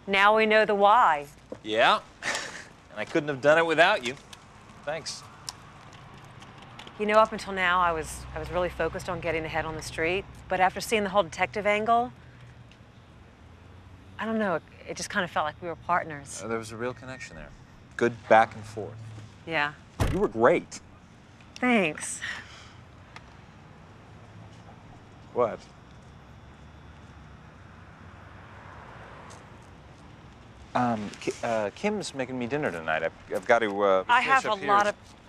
Now we know the why. Yeah, and I couldn't have done it without you. Thanks. You know, up until now, I was really focused on getting ahead on the street. But after seeing the whole detective angle, I don't know, it just kind of felt like we were partners. There was a real connection there. Good back and forth. Yeah. You were great. Thanks. What? Kim's making me dinner tonight. I've got to I have finish a up here. lot of